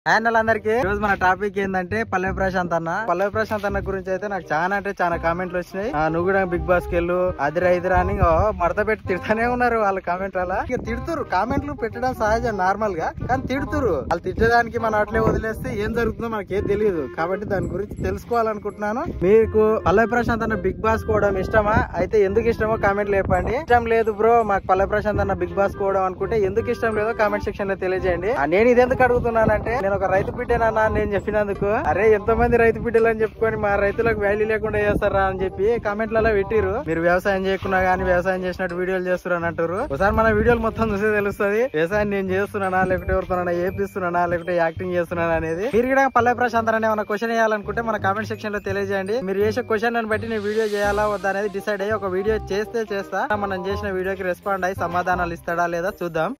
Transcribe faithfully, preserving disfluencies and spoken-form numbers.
Channel అందరికి ఈ రోజు మన టాపిక్ ఏంటంటే పల్లవి ప్రశాంత్ అన్న పల్లవి ప్రశాంత్ అన్న గురించి అయితే నాకు చాలా అంటే చాలా కామెంట్లు వచ్చినాయి. ఆ, నువ్వు కూడా బిగ్ బాస్ కి వెళ్ళు అదిరా ఇదిరా అని మడత పెట్టి తిడతానే ఉన్నారు వాళ్ళ కామెంట్ అలా. ఇక తిడుతురు, కామెంట్లు పెట్టడం సహజం నార్మల్ గా, కానీ తిడుతురు. వాళ్ళు తిట్టడానికి మనం అట్లే వదిలేస్తే ఏం జరుగుతుందో మనకి ఏం తెలియదు. కాబట్టి దాని గురించి తెలుసుకోవాలనుకుంటున్నాను. మీకు పల్లవి ప్రశాంత్ అన్న బిగ్ బాస్ కోవడం ఇష్టమా? అయితే ఎందుకు ఇష్టమో కామెంట్లు చెప్పండి. ఇష్టం లేదు బ్రో మాకు పల్లవి ప్రశాంత్ అన్న బిగ్ బాస్ కోవడం అనుకుంటే ఎందుకు ఇష్టం లేదో కామెంట్ సెక్షన్ లో తెలియజేయండి. ఆ, నేను ఇది ఎందుకు అడుగుతున్నానంటే నేను ఒక రైతు బిడ్డేనన్నా నేను చెప్పినందుకు, అరే ఎంతో మంది రైతు బిడ్డలు అని చెప్పుకొని మా రైతులకు వాల్యూ లేకుండా చేస్తారా అని చెప్పి కామెంట్లలో పెట్టిరు. మీరు వ్యవసాయం చేయకున్నా గానీ వ్యవసాయం చేసినట్టు వీడియోలు చేస్తారు అని అంటారు. ఒకసారి మన వీడియోలు మొత్తం చూసే తెలుస్తుంది వ్యవసాయం నేను చేస్తున్నానా లేకపోతే ఎవరుతున్నానా, ఏపిస్తున్నానా లేకపోతే యాక్టింగ్ చేస్తున్నానా అనేది. మీరు కూడా పల్లవి ప్రశాంత్ అనే ఏమైనా క్వశ్చన్ చేయాలనుకుంటే మన కామెంట్ సెక్షన్ లో తెలియజేయండి. మీరు చేసే క్వశ్చన్ అని బట్టి నేను వీడియో చేయాలా వద్దా అనేది డిసైడ్ అయ్యి ఒక వీడియో చేస్తే చేస్తా. మనం చేసిన వీడియోకి రెస్పాండ్ అయ్యి సమాధానాలు ఇస్తాడా లేదా చూద్దాం.